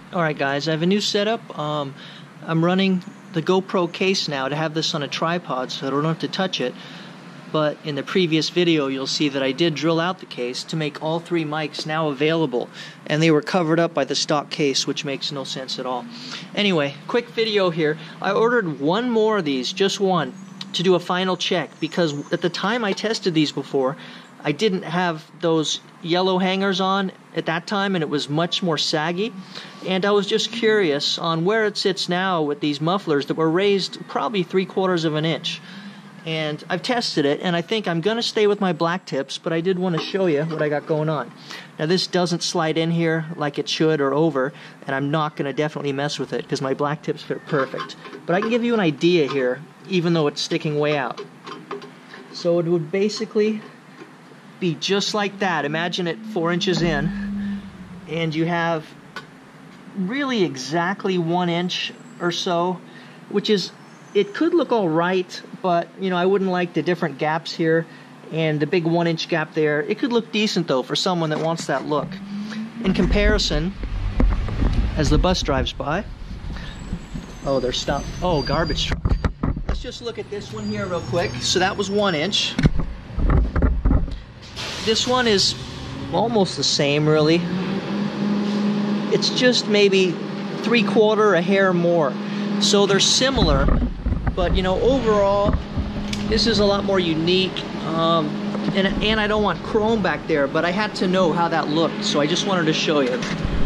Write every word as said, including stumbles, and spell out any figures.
Alright guys, I have a new setup. Um, I'm running the GoPro case now to have this on a tripod so I don't have to touch it. But in the previous video you'll see that I did drill out the case to make all three mics now available. And they were covered up by the stock case, which makes no sense at all. Anyway, quick video here. I ordered one more of these, just one, to do a final check because at the time I tested these before, I didn't have those yellow hangers on at that time and it was much more saggy, and I was just curious on where it sits now with these mufflers that were raised probably three quarters of an inch. And I've tested it and I think I'm gonna stay with my black tips, but I did want to show you what I got going on. Now this doesn't slide in here like it should or over, and I'm not gonna definitely mess with it because my black tips fit perfect, but I can give you an idea here even though it's sticking way out. So it would basically be just like that. Imagine it four inches in, and you have really exactly one inch or so, which is, it could look all right, but you know, I wouldn't like the different gaps here and the big one inch gap there. It could look decent though for someone that wants that look. In comparison, as the bus drives by, oh, they're stopped. Oh, garbage truck. Let's just look at this one here real quick. So that was one inch. This one is almost the same, really. It's just maybe three quarter a hair more. So they're similar, but you know, overall, this is a lot more unique. Um, and, and I don't want chrome back there, but I had to know how that looked, so I just wanted to show you.